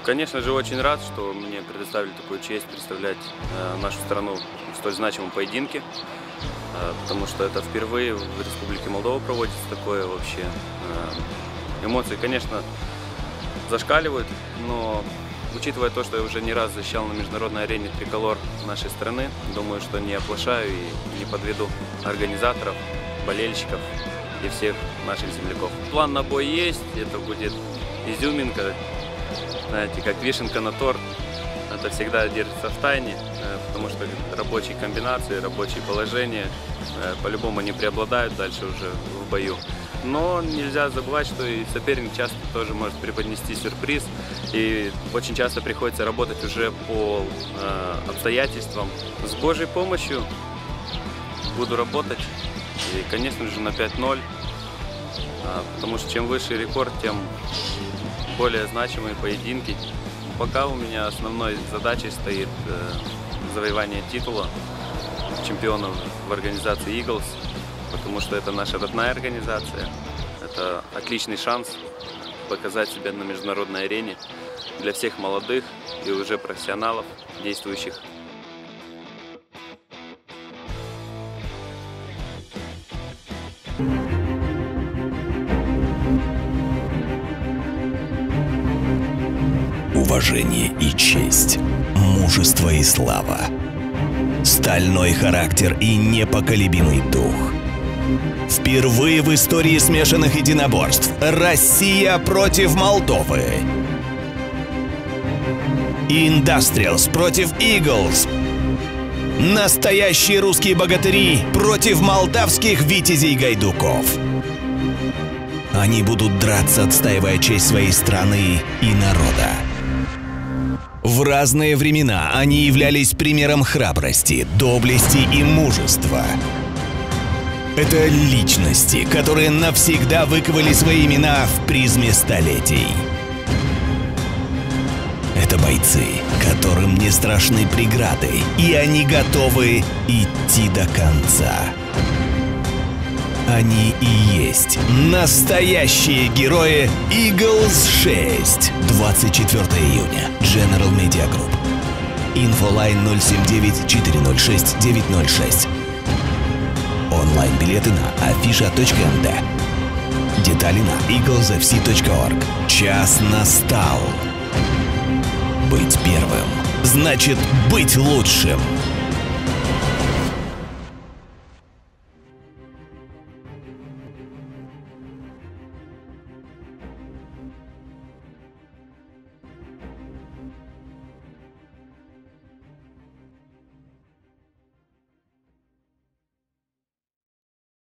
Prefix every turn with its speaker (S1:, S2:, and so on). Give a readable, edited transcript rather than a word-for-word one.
S1: Конечно же, очень рад, что мне предоставили такую честь представлять нашу страну в столь значимом поединке, потому что это впервые в Республике Молдова проводится такое вообще. Эмоции, конечно, зашкаливают, но учитывая то, что я уже не раз защищал на международной арене триколор нашей страны, думаю, что не оплошаю и не подведу организаторов, болельщиков и всех наших земляков. План на бой есть, это будет изюминка, знаете, как вишенка на торт. Это всегда держится в тайне, потому что рабочие комбинации, рабочие положения, по-любому они преобладают дальше уже в бою. Но нельзя забывать, что и соперник часто тоже может преподнести сюрприз. И очень часто приходится работать уже по обстоятельствам. С Божьей помощью буду работать. И, конечно же, на 5-0. Потому что чем выше рекорд, тем более значимые поединки. Пока у меня основной задачей стоит завоевание титула чемпионов в организации Eagles, потому что это наша родная организация. Это отличный шанс показать себя на международной арене для всех молодых и уже профессионалов, действующих.
S2: Уважение и честь, мужество и слава, стальной характер и непоколебимый дух. Впервые в истории смешанных единоборств Россия против Молдовы. Industrials против Eagles. Настоящие русские богатыри против молдавских витязей гайдуков. Они будут драться, отстаивая честь своей страны и народа. В разные времена они являлись примером храбрости, доблести и мужества. Это личности, которые навсегда выковали свои имена в призме столетий. Это бойцы, которым не страшны преграды, и они готовы идти до конца. Они и есть настоящие герои Eagles 6. 24 июня. General Media Group. Инфолайн 079-406-906. Онлайн-билеты на afisha.md. Детали на eaglesfc.org. Час настал. Быть первым значит быть лучшим.